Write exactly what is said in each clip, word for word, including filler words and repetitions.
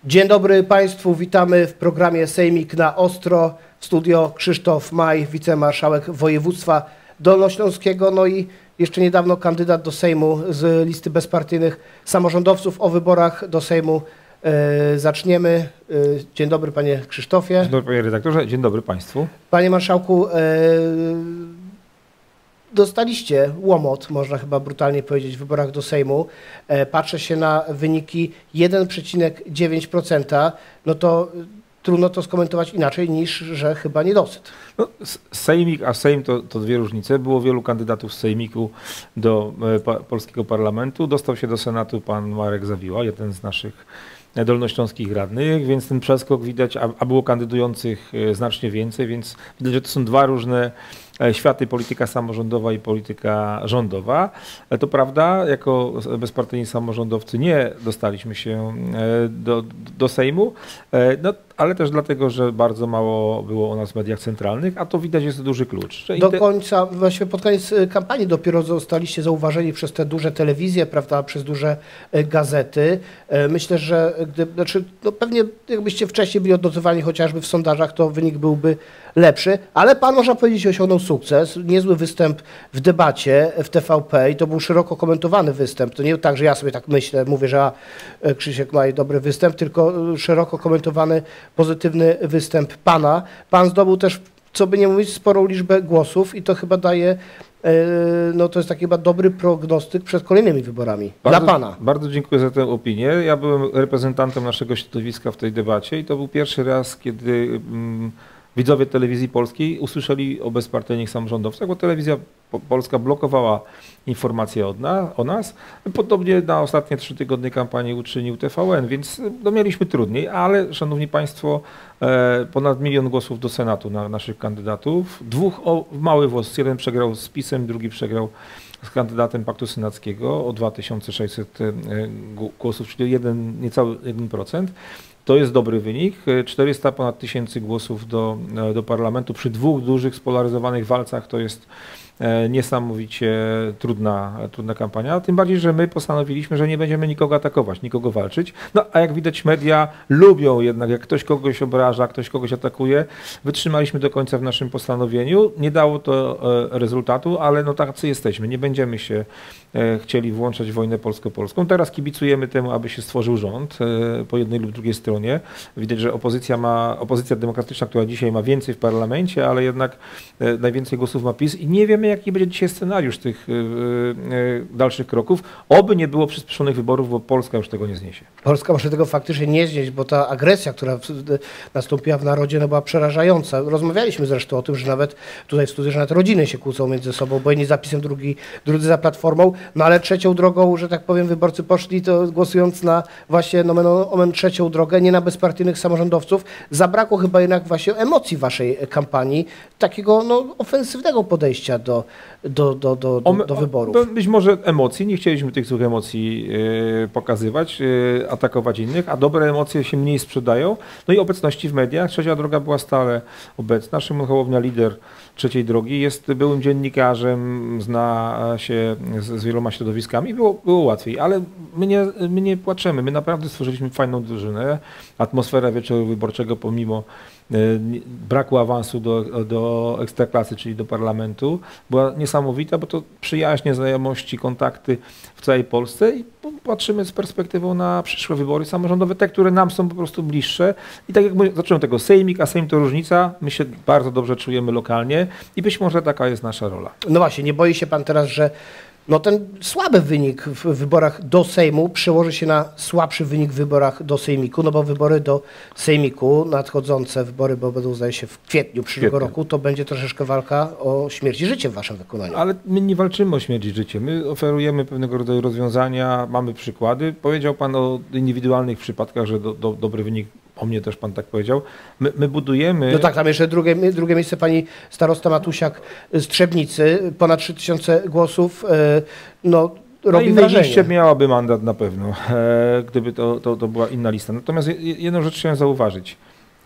Dzień dobry Państwu, witamy w programie Sejmik na Ostro. W studio Krzysztof Maj, wicemarszałek województwa dolnośląskiego, no i jeszcze niedawno kandydat do Sejmu z listy bezpartyjnych samorządowców. O wyborach do Sejmu e, zaczniemy. E, dzień dobry Panie Krzysztofie. Dzień dobry Panie redaktorze, dzień dobry Państwu. Panie Marszałku, e, dostaliście łomot, można chyba brutalnie powiedzieć, w wyborach do Sejmu. E, patrzę się na wyniki jeden przecinek dziewięć procent, no to trudno to skomentować inaczej niż, że chyba niedosyt. No, Sejmik a Sejm to, to dwie różnice. Było wielu kandydatów z Sejmiku do e, pa, polskiego parlamentu. Dostał się do Senatu pan Marek Zawiła, jeden z naszych dolnośląskich radnych, więc ten przeskok widać, a, a było kandydujących e, znacznie więcej, więc widać, że to są dwa różne światy, polityka samorządowa i polityka rządowa. To prawda, jako bezpartyjni samorządowcy nie dostaliśmy się do, do Sejmu, no, ale też dlatego, że bardzo mało było o nas w mediach centralnych, a to widać jest duży klucz. Do końca, właściwie pod koniec kampanii dopiero zostaliście zauważeni przez te duże telewizje, prawda, przez duże gazety. Myślę, że gdy, znaczy, no pewnie jakbyście wcześniej byli odnotowani chociażby w sondażach, to wynik byłby lepszy, ale pan, można powiedzieć, osiągnął sukces. Niezły występ w debacie w T V P i to był szeroko komentowany występ. To nie tak, że ja sobie tak myślę, mówię, że a, Krzysiek ma dobry występ, tylko szeroko komentowany pozytywny występ pana. Pan zdobył też, co by nie mówić, sporą liczbę głosów i to chyba daje, no to jest taki chyba dobry prognostyk przed kolejnymi wyborami. Bardzo, dla pana. Bardzo dziękuję za tę opinię. Ja byłem reprezentantem naszego środowiska w tej debacie i to był pierwszy raz, kiedy mm, widzowie telewizji polskiej usłyszeli o bezpartyjnych samorządowcach, bo telewizja polska blokowała informacje od na, o nas. Podobnie na ostatnie trzy tygodnie kampanii uczynił T V N, więc no, mieliśmy trudniej, ale szanowni Państwo, e, ponad milion głosów do Senatu na naszych kandydatów. Dwóch o mały włos, jeden przegrał z PiS-em, drugi przegrał z kandydatem Paktu Senackiego o dwa tysiące sześćset głosów, czyli jeden, niecały jeden procent. To jest dobry wynik. czterysta ponad tysięcy głosów do, do parlamentu przy dwóch dużych spolaryzowanych walcach to jest niesamowicie trudna, trudna kampania. Tym bardziej, że my postanowiliśmy, że nie będziemy nikogo atakować, nikogo walczyć. No a jak widać media lubią jednak, jak ktoś kogoś obraża, ktoś kogoś atakuje. Wytrzymaliśmy do końca w naszym postanowieniu. Nie dało to rezultatu, ale no tacy jesteśmy. Nie będziemy się chcieli włączać w wojnę polsko-polską. Teraz kibicujemy temu, aby się stworzył rząd po jednej lub drugiej stronie. Widać, że opozycja ma, opozycja demokratyczna, która dzisiaj ma więcej w parlamencie, ale jednak najwięcej głosów ma PiS i nie wiemy, jaki będzie dzisiaj scenariusz tych dalszych kroków. Oby nie było przyspieszonych wyborów, bo Polska już tego nie zniesie. Polska może tego faktycznie nie znieść, bo ta agresja, która nastąpiła w narodzie, no była przerażająca. Rozmawialiśmy zresztą o tym, że nawet tutaj w studiu, że nawet rodziny się kłócą między sobą, bo jedni za PiS-em, drugi, drudzy za Platformą, no ale trzecią drogą, że tak powiem, wyborcy poszli to głosując na właśnie nomen omen trzecią drogę, nie na bezpartyjnych samorządowców. Zabrakło chyba jednak właśnie emocji waszej kampanii, takiego no, ofensywnego podejścia do, do, do, do, do, do wyborów. Być może emocji, nie chcieliśmy tych złych emocji yy, pokazywać, yy, atakować innych, a dobre emocje się mniej sprzedają. No i obecności w mediach. Trzecia droga była stale obecna. Szymon Hołownia, lider trzeciej drogi, jest byłym dziennikarzem, zna się z, z wieloma środowiskami, było, było łatwiej, ale my nie, my nie płaczemy. My naprawdę stworzyliśmy fajną drużynę. Atmosfera wieczoru wyborczego pomimo braku awansu do, do ekstraklasy, czyli do parlamentu, była niesamowita, bo to przyjaźnie, znajomości, kontakty w całej Polsce i patrzymy z perspektywą na przyszłe wybory samorządowe, te, które nam są po prostu bliższe. I tak jak zacząłem tego, Sejmik, a Sejm to różnica, my się bardzo dobrze czujemy lokalnie i być może taka jest nasza rola. No właśnie, nie boi się pan teraz, że no ten słaby wynik w wyborach do Sejmu przełoży się na słabszy wynik w wyborach do Sejmiku, no bo wybory do Sejmiku, nadchodzące wybory, bo będą zdaje się w kwietniu przyszłego roku, to będzie troszeczkę walka o śmierć i życie w waszym wykonaniu. Ale my nie walczymy o śmierć i życie, my oferujemy pewnego rodzaju rozwiązania, mamy przykłady. Powiedział pan o indywidualnych przypadkach, że do, do, dobry wynik, o mnie też pan tak powiedział. My, my budujemy... No tak, tam jeszcze drugie, drugie miejsce pani starosta Matusiak z Trzebnicy, ponad trzy tysiące głosów, no robi no wrażenie. Liście miałaby mandat na pewno, gdyby to, to, to była inna lista. Natomiast jedną rzecz chciałem zauważyć.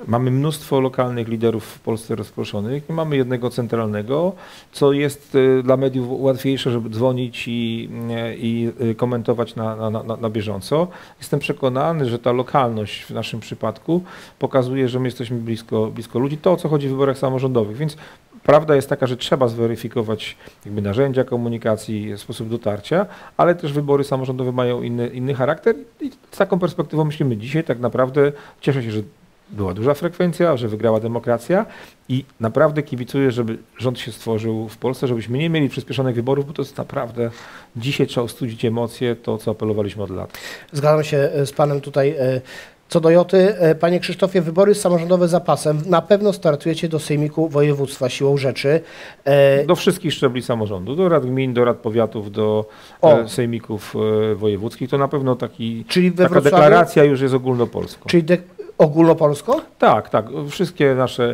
Mamy mnóstwo lokalnych liderów w Polsce rozproszonych i mamy jednego centralnego, co jest dla mediów łatwiejsze, żeby dzwonić i, i komentować na, na, na, na bieżąco. Jestem przekonany, że ta lokalność w naszym przypadku pokazuje, że my jesteśmy blisko, blisko ludzi. To, o co chodzi w wyborach samorządowych. Więc prawda jest taka, że trzeba zweryfikować jakby narzędzia komunikacji, sposób dotarcia, ale też wybory samorządowe mają inny, inny charakter i z taką perspektywą myślimy dzisiaj. Tak naprawdę cieszę się, że była duża frekwencja, że wygrała demokracja i naprawdę kibicuję, żeby rząd się stworzył w Polsce, żebyśmy nie mieli przyspieszonych wyborów, bo to jest naprawdę, dzisiaj trzeba ostudzić emocje, to co apelowaliśmy od lat. Zgadzam się z panem tutaj. Co do Joty, panie Krzysztofie, wybory samorządowe za pasem. Na pewno startujecie do Sejmiku Województwa siłą rzeczy. Do wszystkich szczebli samorządu, do rad gmin, do rad powiatów, do o. sejmików wojewódzkich. To na pewno taki, Czyli we taka Wrocławiu, deklaracja już jest ogólnopolska. Czyli de ogólnopolsko? Tak, tak. Wszystkie nasze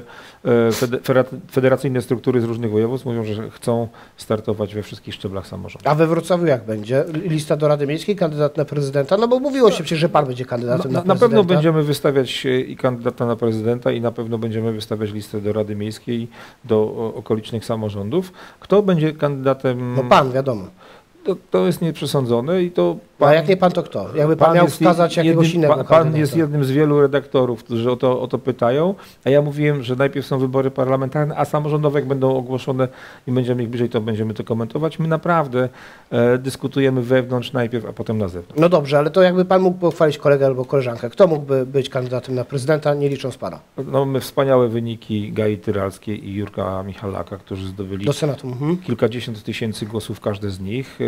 federacyjne struktury z różnych województw mówią, że chcą startować we wszystkich szczeblach samorządu. A we Wrocławiu jak będzie? Lista do Rady Miejskiej, kandydat na prezydenta? No bo mówiło się przecież, że pan będzie kandydatem na, na, na prezydenta. Na pewno będziemy wystawiać i kandydata na prezydenta i na pewno będziemy wystawiać listę do Rady Miejskiej, do okolicznych samorządów. Kto będzie kandydatem? No pan, wiadomo. To, to jest nieprzesądzone i to... Pan, a jak nie pan, to kto? Jakby pan, pan miał wskazać jakiegoś jednym, innego Pan, kandydata. jest jednym z wielu redaktorów, którzy o to, o to pytają, a ja mówiłem, że najpierw są wybory parlamentarne, a samorządowe jak będą ogłoszone i będziemy ich bliżej, to będziemy to komentować. My naprawdę e, dyskutujemy wewnątrz najpierw, a potem na zewnątrz. No dobrze, ale to jakby pan mógł pochwalić kolegę albo koleżankę. Kto mógłby być kandydatem na prezydenta, nie licząc pana? No, mamy wspaniałe wyniki Gai Tyralskiej i Jurka Michalaka, którzy zdobyli do Senatu. Mhm. kilkadziesiąt tysięcy głosów każdy z nich,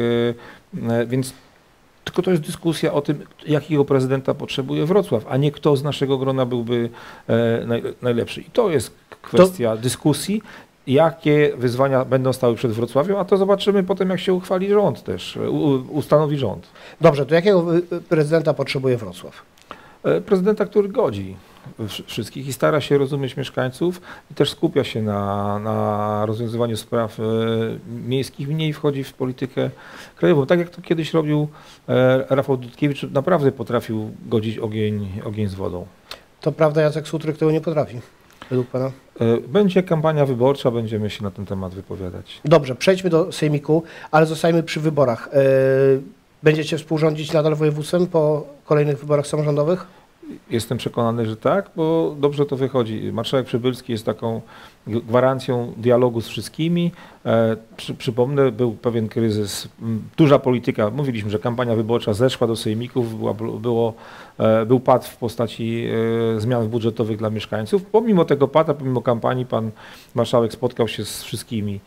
e, e, więc tylko to jest dyskusja o tym, jakiego prezydenta potrzebuje Wrocław, a nie kto z naszego grona byłby e, naj, najlepszy. I to jest kwestia to... dyskusji, jakie wyzwania będą stały przed Wrocławiem, a to zobaczymy potem, jak się uchwali rząd też, u, ustanowi rząd. Dobrze, to jakiego prezydenta potrzebuje Wrocław? E, prezydenta, który godzi wszystkich i stara się rozumieć mieszkańców i też skupia się na, na rozwiązywaniu spraw e, miejskich, mniej wchodzi w politykę krajową. Tak jak to kiedyś robił e, Rafał Dudkiewicz, naprawdę potrafił godzić ogień, ogień z wodą. To prawda, Jacek Sutryk tego nie potrafi, według pana? E, będzie kampania wyborcza, będziemy się na ten temat wypowiadać. Dobrze, przejdźmy do Sejmiku, ale zostajmy przy wyborach. E, będziecie współrządzić nadal województwem po kolejnych wyborach samorządowych? Jestem przekonany, że tak, bo dobrze to wychodzi. Marszałek Przybylski jest taką gwarancją dialogu z wszystkimi. E, przy, przypomnę, był pewien kryzys, duża polityka. Mówiliśmy, że kampania wyborcza zeszła do sejmików, była, było, e, był pad w postaci e, zmian budżetowych dla mieszkańców. Pomimo tego pada, pomimo kampanii, pan marszałek spotkał się z wszystkimi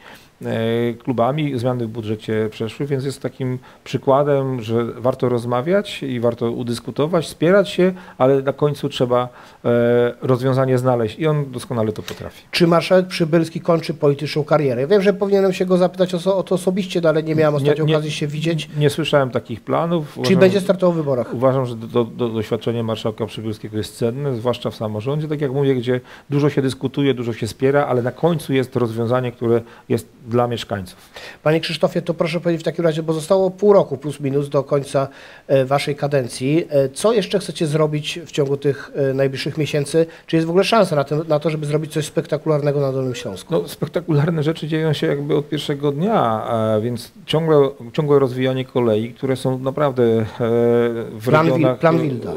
klubami, zmiany w budżecie przeszły, więc jest takim przykładem, że warto rozmawiać i warto udyskutować, wspierać się, ale na końcu trzeba rozwiązanie znaleźć i on doskonale to potrafi. Czy marszałek Przybylski kończy polityczną karierę? Ja wiem, że powinienem się go zapytać o, o to osobiście, no, ale nie miałem ostatnio okazji się widzieć. Nie, nie słyszałem takich planów. Czyli uważam, będzie startował w wyborach? Uważam, że do, do, doświadczenie marszałka Przybylskiego jest cenne, zwłaszcza w samorządzie, tak jak mówię, gdzie dużo się dyskutuje, dużo się spiera, ale na końcu jest rozwiązanie, które jest dla mieszkańców. Panie Krzysztofie, to proszę powiedzieć w takim razie, bo zostało pół roku plus minus do końca waszej kadencji. Co jeszcze chcecie zrobić w ciągu tych najbliższych miesięcy? Czy jest w ogóle szansa na, tym, na to, żeby zrobić coś spektakularnego na Dolnym Śląsku? No, spektakularne rzeczy dzieją się jakby od pierwszego dnia, więc ciągłe, ciągłe rozwijanie kolei, które są naprawdę w plan regionach... Plan Wilda.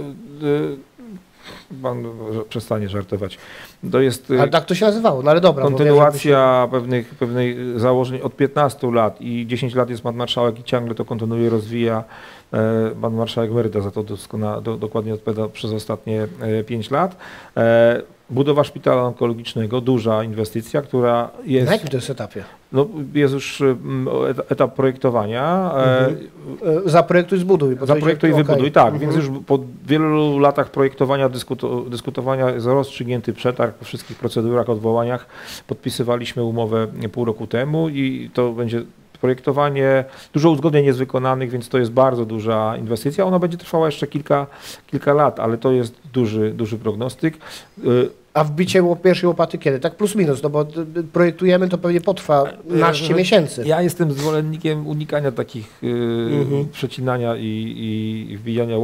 Pan przestanie żartować. To jest ale tak to się nazywało, no ale dobra. Kontynuacja się... pewnych, pewnych założeń od piętnastu lat i dziesięć lat jest pan marszałek i ciągle to kontynuuje, rozwija. Pan marszałek Meryda za to doskonale, do, dokładnie odpowiada przez ostatnie pięć lat. Budowa szpitala onkologicznego, duża inwestycja, która jest... Na jakim to jest etapie? No, jest już etap projektowania. Mhm. Zaprojektuj, zbuduj. Zaprojektuj i wybuduj, okay. Tak. Mhm. Więc już po wielu latach projektowania, dyskuto, dyskutowania jest rozstrzygnięty przetarg po wszystkich procedurach, odwołaniach. Podpisywaliśmy umowę pół roku temu i to będzie projektowanie, dużo uzgodnień jest wykonanych, więc to jest bardzo duża inwestycja. Ona będzie trwała jeszcze kilka, kilka lat, ale to jest duży, duży prognostyk. A wbicie pierwszej łopaty kiedy? Tak plus minus, no bo projektujemy, to pewnie potrwa naście ja, miesięcy. Ja jestem zwolennikiem unikania takich yy, mhm. przecinania i, i wbijania łopat.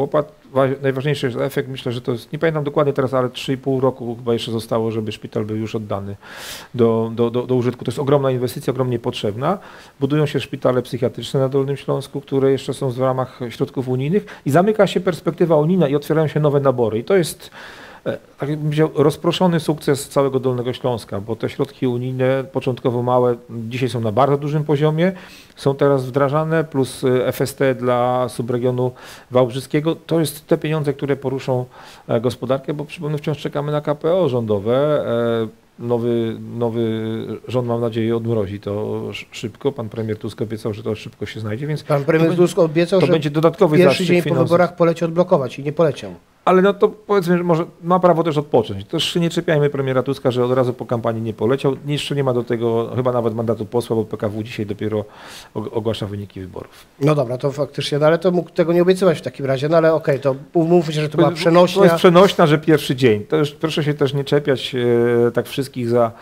najważniejszy jest efekt, myślę, że to jest, nie pamiętam dokładnie teraz, ale trzy i pół roku chyba jeszcze zostało, żeby szpital był już oddany do, do, do, do użytku. To jest ogromna inwestycja, ogromnie potrzebna. Budują się szpitale psychiatryczne na Dolnym Śląsku, które jeszcze są w ramach środków unijnych i zamyka się perspektywa unijna i otwierają się nowe nabory. I to jest, tak jakbym powiedział, rozproszony sukces całego Dolnego Śląska, bo te środki unijne, początkowo małe, dzisiaj są na bardzo dużym poziomie, są teraz wdrażane, plus F S T dla subregionu wałbrzyskiego. To jest te pieniądze, które poruszą gospodarkę, bo przypomnę, wciąż czekamy na K P O rządowe. Nowy, nowy rząd, mam nadzieję, odmrozi to szybko. Pan premier Tusk obiecał, że to szybko się znajdzie, więc Pan premier Tusk obiecał, to że będzie dodatkowy pierwszy dzień po finansów. wyborach poleci odblokować i nie poleciał. Ale no to powiedzmy, że może ma prawo też odpocząć. Też nie czepiajmy premiera Tuska, że od razu po kampanii nie poleciał. Jeszcze nie ma do tego chyba nawet mandatu posła, bo P K W dzisiaj dopiero ogłasza wyniki wyborów. No dobra, to faktycznie, no ale to mógł tego nie obiecywać w takim razie, no ale okej, okay, to umówmy się, że to była przenośnia. To jest przenośna, że pierwszy dzień. To już, proszę się też nie czepiać e, tak wszystkich za,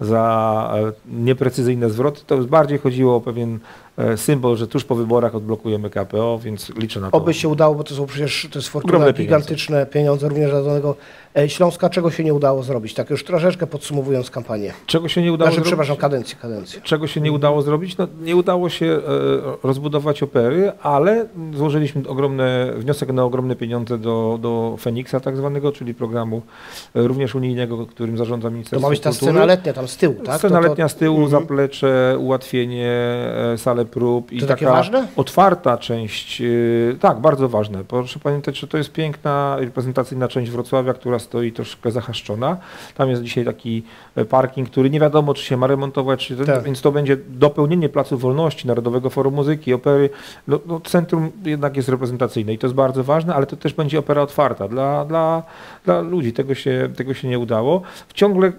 za e, nieprecyzyjne zwroty. To już bardziej chodziło o pewien e, symbol, że tuż po wyborach odblokujemy K P O, więc liczę na to. Oby się udało, bo to są przecież, to jest fortuna, gigantyczne pieniądze. pieniądze również dla Dolnego Śląska. Czego się nie udało zrobić? Tak już troszeczkę podsumowując kampanię. Czego się nie udało znaczy, zrobić? Przepraszam, kadencję, kadencję. Czego się nie udało zrobić? No, nie udało się e, rozbudować opery, ale złożyliśmy ogromne, wniosek na ogromne pieniądze do, do Feniksa tak zwanego, czyli programu e, również unijnego, którym zarządza Ministerstwo To ma być ta Kultury. scena letnia tam z tyłu, tak? Scena to, to... letnia z tyłu, mm-hmm. zaplecze, ułatwienie, e, sale prób. I to taka takie ważne? Otwarta część, e, tak, bardzo ważne. Proszę pamiętać, że to jest piękna reprezentacyjna część Wrocławia, która stoi troszkę zahaszczona. Tam jest dzisiaj taki parking, który nie wiadomo, czy się ma remontować, czy ten, tak. więc to będzie dopełnienie Placu Wolności, Narodowego Forum Muzyki, opery. No, no, centrum jednak jest reprezentacyjne i to jest bardzo ważne, ale to też będzie opera otwarta dla, dla, dla ludzi. Tego się, tego się nie udało. Ciągle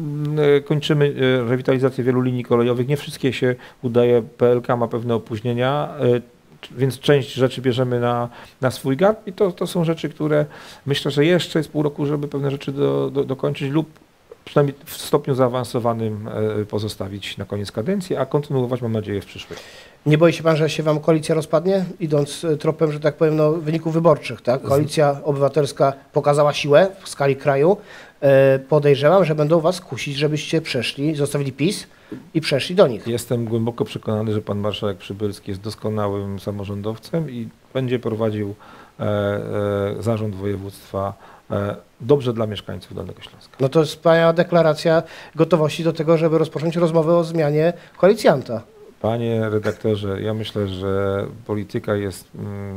kończymy rewitalizację wielu linii kolejowych. Nie wszystkie się udaje. P L K ma pewne opóźnienia, więc część rzeczy bierzemy na, na swój garb i to, to są rzeczy, które myślę, że jeszcze jest pół roku, żeby pewne rzeczy do, do, dokończyć lub przynajmniej w stopniu zaawansowanym pozostawić na koniec kadencji, a kontynuować, mam nadzieję, w przyszłej. Nie boi się pan, że się wam koalicja rozpadnie, idąc tropem, że tak powiem, no, wyników wyborczych, tak? Koalicja Obywatelska pokazała siłę w skali kraju. Podejrzewam, że będą was kusić, żebyście przeszli, zostawili PiS i przeszli do nich. Jestem głęboko przekonany, że pan marszałek Przybylski jest doskonałym samorządowcem i będzie prowadził e, e, zarząd województwa e, dobrze dla mieszkańców Dolnego Śląska. No to jest wspaniała deklaracja gotowości do tego, żeby rozpocząć rozmowę o zmianie koalicjanta. Panie redaktorze, ja myślę, że polityka jest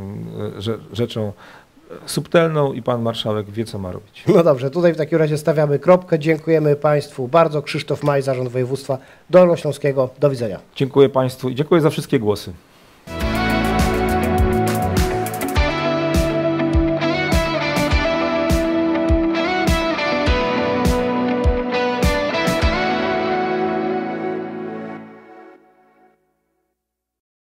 mm, rzeczą subtelną i pan marszałek wie, co ma robić. No dobrze, tutaj w takim razie stawiamy kropkę. Dziękujemy państwu bardzo. Krzysztof Maj, Zarząd Województwa Dolnośląskiego. Do widzenia. Dziękuję państwu i dziękuję za wszystkie głosy.